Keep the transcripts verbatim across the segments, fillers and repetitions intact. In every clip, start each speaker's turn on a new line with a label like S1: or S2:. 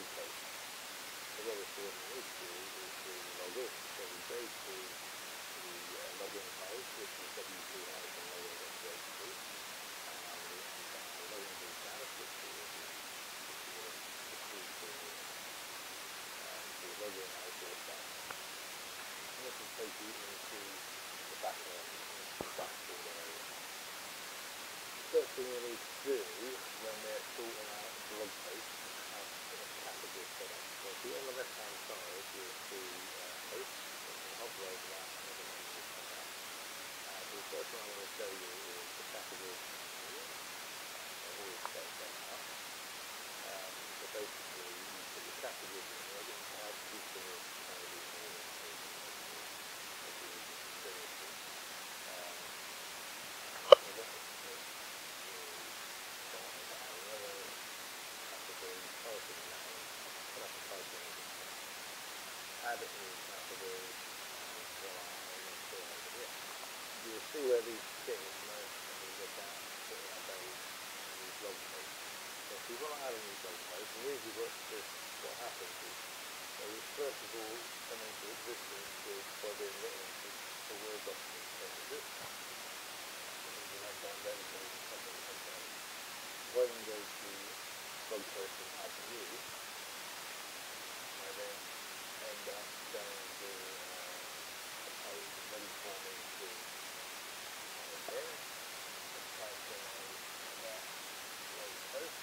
S1: blog post. So what we're still going to need to do is to log in. So we go to the uh, login page, which is w p dash login dot p h p, and we enter our login details, which is which is the key to um, to log in as your staff. And this will take you into the back end, into the dashboard area. The first thing we need to do when we're sorting out blog posts is have a category set up. So if you're on the left hand side, you'll see uh, posts. So you can hover over that and other ones will come up. Uh, so the first one I want to show you is the category menu. So I've already set that up. Um, so basically you put your categories in there. You can add people maybe more information as you as you experience it. Um, so that is it. Category, title name, put up a title in the text, add a new category, and voila, and then go over here. You'll see where these fit at the moment when we look at putting up a, a new blog post. So if we want to add a new blog post, and usually what this what happens is they will first of all come into existence with by being written into a Word document such as this. And we have that ready to top of the homepage. When we go to blog post and add new, I then end up going to uh, a page ready for me to type in. Let's type in that blog post.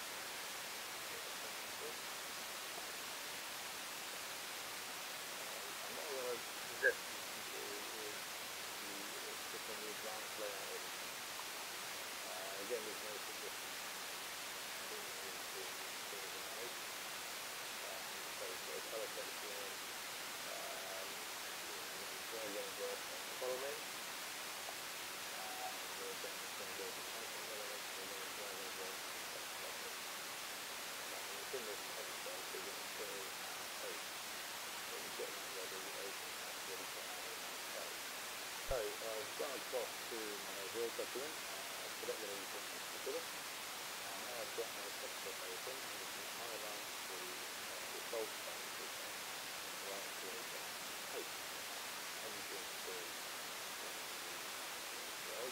S1: And what I'm going to suggest you can do is you click on the advanced layout editor. Uh, again, there's no particular things to things to manage. Um, so for a colour section, um, drag and drop on the column. Uh, and we're then going to go to content elements, we're going to drag and drop the text box. And within this text box, we're going to fill our post. So we get that ready, open that, ready to add in our text. So I've gone across to my Word document, uh, select what I want to put it. And now I've got my text box open, and we can highlight the uh, default font, which is right click on post. And you can see from the word.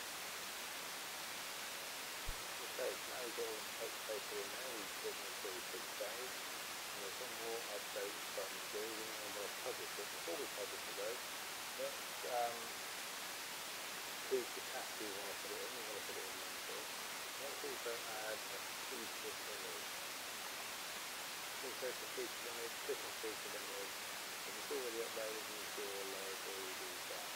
S1: Okay, so now we've got all the text paper in there, we've clicked until we click save. And there's one more update button to do, we now want to publish it. Before we publish it though, let's um, choose the category we want to put it in. We want to put it in mental. Let's also add a featured image. So go to featured image, click on featured image. If it's already uploaded, you can your library details.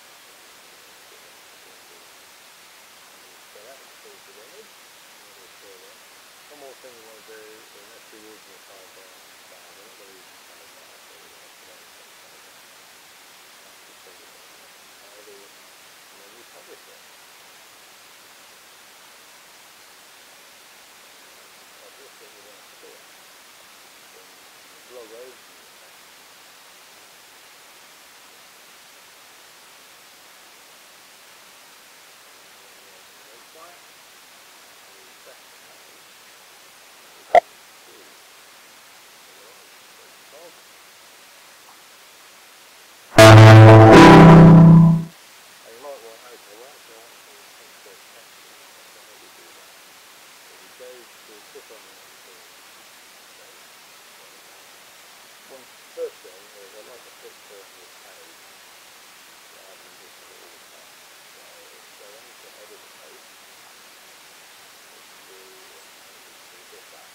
S1: So that's the featured image. One more thing we want to do is let's be using the sidebar style. We're not going to use the sidebar, so we're going to put on the sidebar. That's the thing we're going to do. Tidy, and then we publish it. Publish it, we're going to see it. Then the blog overview. Website. And we set the page. One first thing is I'd like a picture on this page rather than just a little text. So let's go into edit the post. Let's do, let's do this up.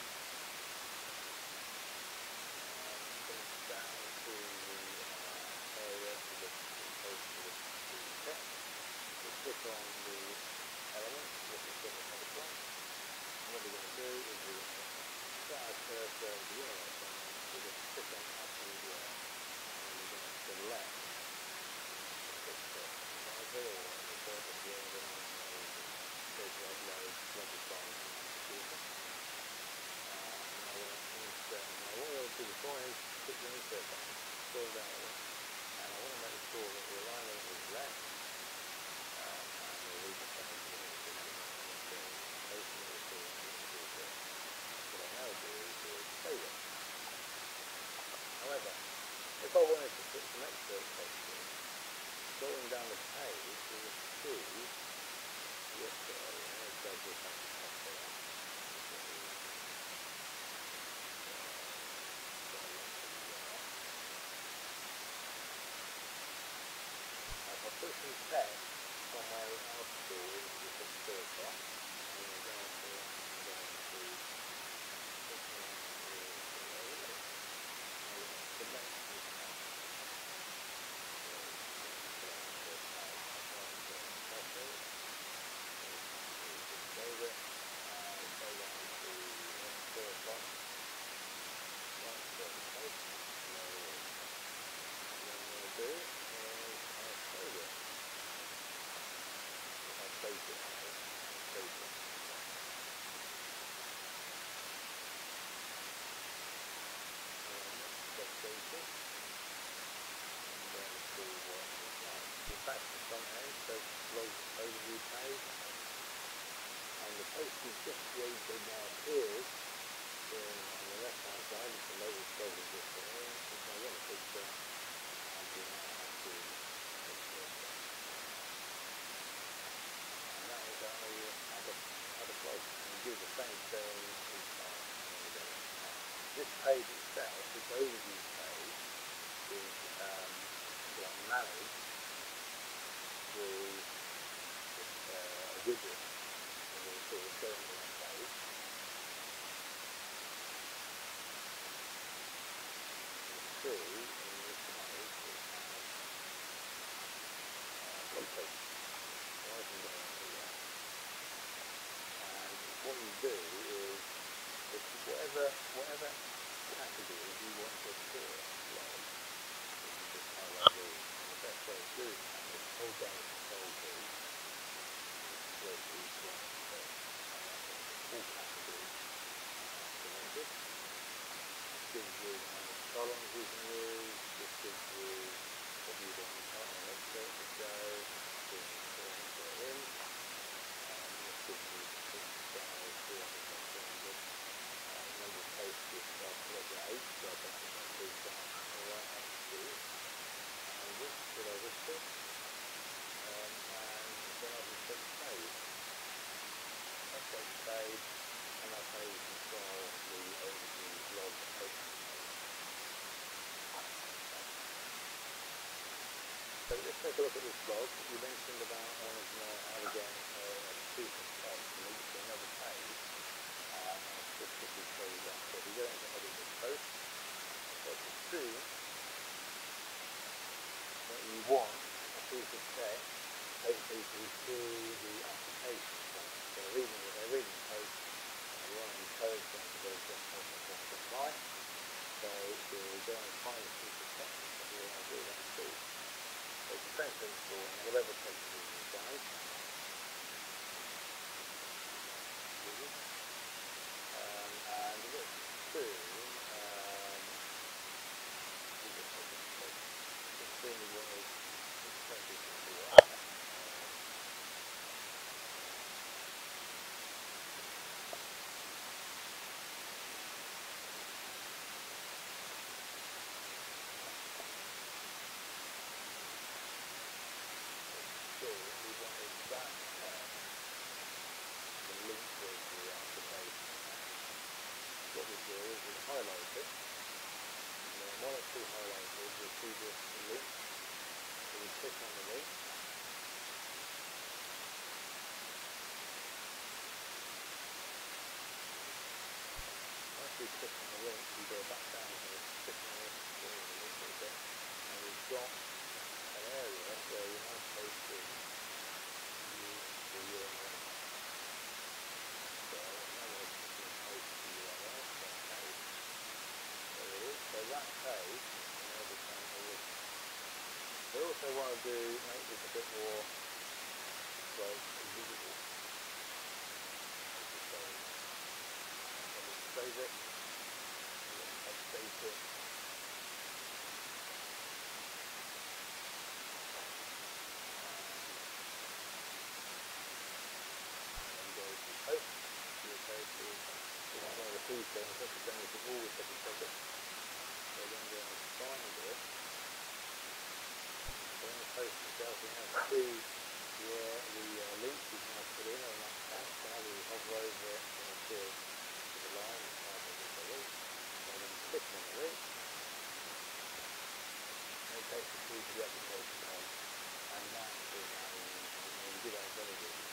S1: And come down to the uh, area for the post for the, the text. We'll click on the element, which is in the first one. And what we're going to do is we're going to set our cursor to the internet bar. We're going to click on add media and we're going to select the picture private or on the top at the end of the go to upload logic file from my computer. Uh, and I want to insert. Now what I want to do before I click the insert button, scroll down and I want to make sure that the alignment is left. Um, and we'll read the page a little bit more and then open it to the computer. What I now do is save it. we'll take the top for that. So, uh, go along to there. Now if I put some text somewhere else for you, you put two o'clock, and then go into that and go into this one is below it. Now we're going to select this text. So let's select the first page. I'll go into Accelerator. Just save it and go down to two o'clock. Right, so post. No worries. What I'm going to do is I'll save it. I'll save it now. I'll save it. And let's save it. And then see what it looks like. We're back to the front end, so log overview page. And the post we've just created now appears in, on the left hand side. It's the latest blog we've just put in. It's now got a picture, and we now have to export it. And that is how you add a, add a blog, and you do the same thing each time. Now, this page itself, this overview page, is um, like managed through this uh, widget. And we'll sort of go into that page. You'll see in this page it has uh, blog posts. So I can go into that. And what you do is, if whatever whatever categories you want to appear on the blog, you can just highlight these. And the best way of doing that is hold down the control key and select each one. So all categories are selected. This gives you the number of columns you can use. This gives you what you want the title and expert to show. This gives you the insert in. Um, this gives you the picture size, two hundred by two hundred. Uh, number of posts is I've selected eight, so I can increase that right up to one hundred. Should I wish to? Um, and then I can click save. I click save, and that's how you control the overview blog posting page. So let's take a look at this blog. You mentioned about wanting to know how to get uh, a piece of text linked to another page. Um, I'll just quickly show you that. So if you go into edit this post, so I can see that you want a piece of text to take people to the application point. So they're reading it, they're reading the post, and you want to encourage them to go to that post and press reply. So we'll go and find a piece of text, and we'll want to do that too. So it's the same principle, and whatever text is inside. Um, and what to do, um, we just take this post. The thing was, it's very simple. Um, so we wanted that text to link with the application text. What we do is we highlight it, and then one or two highlighted, you'll see this link. So we click on the link. Once we click on the link, we go back down here, click on this, go to the link a little bit, and we've got an area where you're now posting the, the U R L. So now we're going to post the U R L to that page. There it is. So that page is now become a link. We also want to do make this a bit more like visible. So let's save it. Let's update it. And then go to post. You'll go to this is one of the key things. That's the thing you can always double check it. So then we're going to find it. So in the post itself, we now see where the uh, link is now put in on that text. So now we through to the application page, and that is how you, you, know, you do that in Renegade.